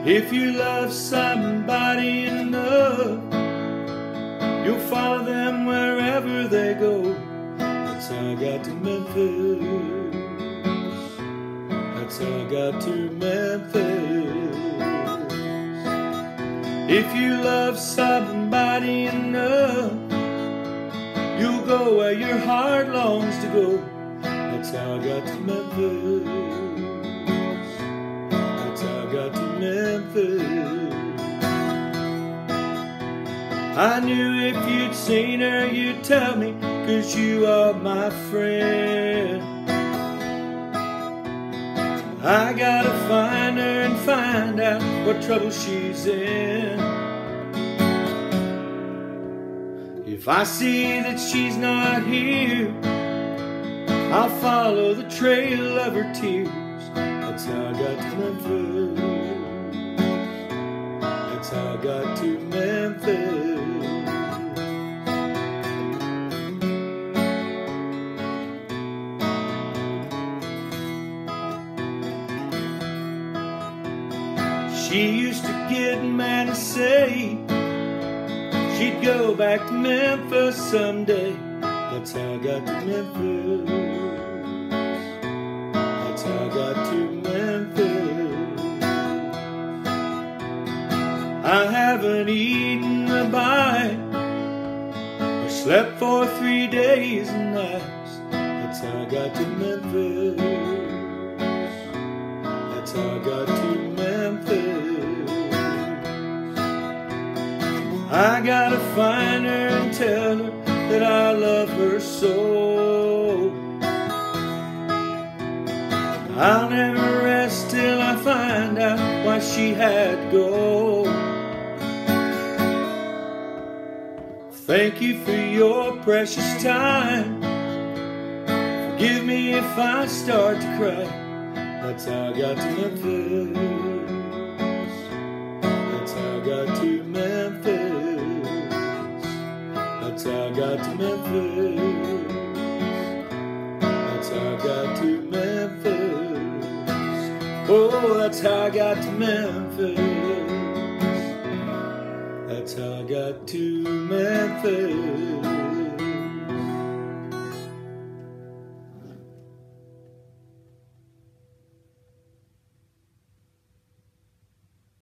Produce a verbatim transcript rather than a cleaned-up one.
If you love somebody enough, you'll follow them wherever they go. That's how I got to Memphis. That's how I got to Memphis. If you love somebody enough, you'll go where your heart longs to go. That's how I got to Memphis. That's how I got to Memphis. I knew if you'd seen her, you'd tell me, 'cause you are my friend. I gotta find her and find out what trouble she's in. If I see that she's not here, I'll follow the trail of her tears. That's how I got to Memphis. That's how I got to Memphis. She used to get mad and say she'd go back to Memphis someday. That's how I got to Memphis. That's how I got to Memphis. I haven't eaten a bite or slept for three days and nights. That's how I got to Memphis. That's how I got to Memphis. I gotta find her and tell her that I love her so. I'll never rest till I find out why she had to go. Thank you for your precious time. Forgive me if I start to cry. That's how I got to Memphis. That's how I got to Memphis. That's how I got to Memphis. That's how I got to Memphis. Oh, that's how I got to Memphis. That's how I got to Memphis.